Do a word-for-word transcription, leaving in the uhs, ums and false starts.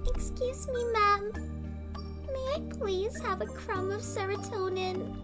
Excuse me, ma'am. May I please have a crumb of serotonin?